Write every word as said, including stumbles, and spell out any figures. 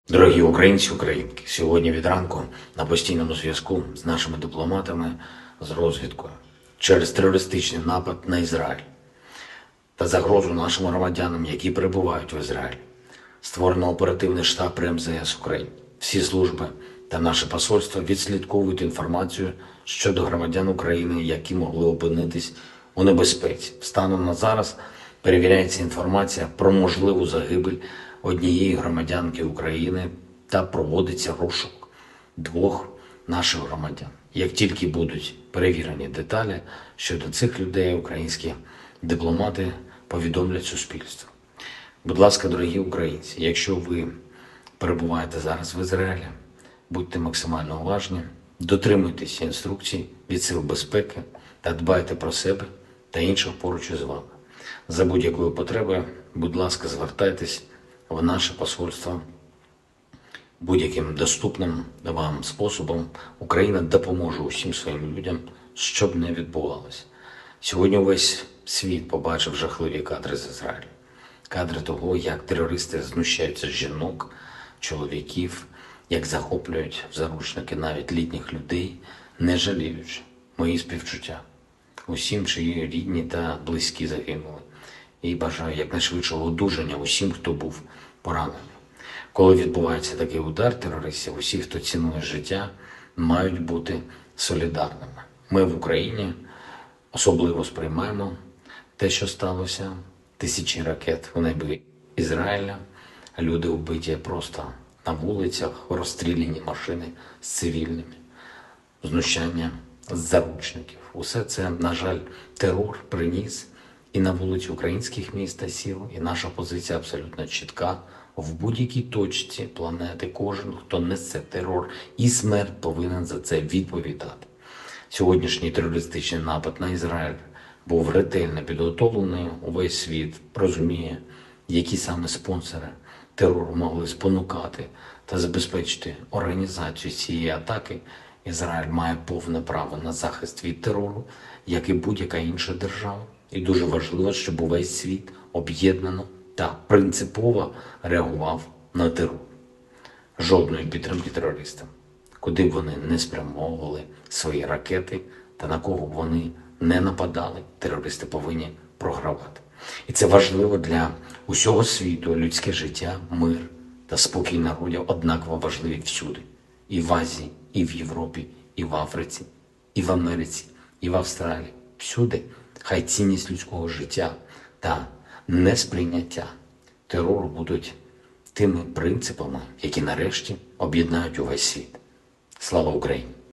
Дорогі українці, українки, сьогодні від ранку на постійному зв'язку з нашими дипломатами з розвідкою через терористичний напад на Ізраїль та загрозу нашим громадянам, які перебувають в Ізраїлі. Створено оперативний штаб при ем зе ес України. Всі служби та наше посольство відслідковують інформацію щодо громадян України, які могли опинитись у небезпеці. Станом на зараз перевіряється інформація про можливу загибель однієї громадянки України та проводиться розшук двох наших громадян. Як тільки будуть перевірені деталі щодо цих людей, українські дипломати повідомлять суспільство. Будь ласка, дорогі українці, якщо ви перебуваєте зараз в Ізраїлі, будьте максимально уважні, дотримуйтеся інструкцій від сил безпеки та дбайте про себе та інших поруч із вами. За будь-якою потребою, будь ласка, звертайтесь в наше посольство будь-яким доступним вам способом. Україна допоможе усім своїм людям, щоб не відбувалося. Сьогодні увесь світ побачив жахливі кадри з Ізраїлю. Кадри того, як терористи знущаються з жінок, чоловіків, як захоплюють в заручники навіть літніх людей, не жаліючи. Мої співчуття усім, чиї рідні та близькі загинули. І бажаю якнайшвидшого одужання усім, хто був поранений. Коли відбувається такий удар терористів, усі, хто цінує життя, мають бути солідарними. Ми в Україні особливо сприймаємо те, що сталося. Тисячі ракет в небі Ізраїля, люди вбиті просто на вулицях, розстріляні машини з цивільними, знущання з заручників. Усе це, на жаль, терор приніс і на вулиці українських міст та сіл, і наша позиція абсолютно чітка. В будь-якій точці планети кожен, хто несе терор і смерть, повинен за це відповідати. Сьогоднішній терористичний напад на Ізраїль був ретельно підготовлений. Увесь світ розуміє, які саме спонсори терору могли спонукати та забезпечити організацію цієї атаки. Ізраїль має повне право на захист від терору, як і будь-яка інша держава. І дуже важливо, щоб увесь світ об'єднано та принципово реагував на терор. Жодної підтримки терористам, куди б вони не спрямовували свої ракети та на кого б вони не нападали, терористи повинні програвати. І це важливо для усього світу. Людське життя, мир та спокій народів однаково важливі всюди. І в Азії, і в Європі, і в Африці, і в Америці, і в Австралії. Всюди хай цінність людського життя та несприйняття терору будуть тими принципами, які нарешті об'єднають увесь світ. Слава Україні!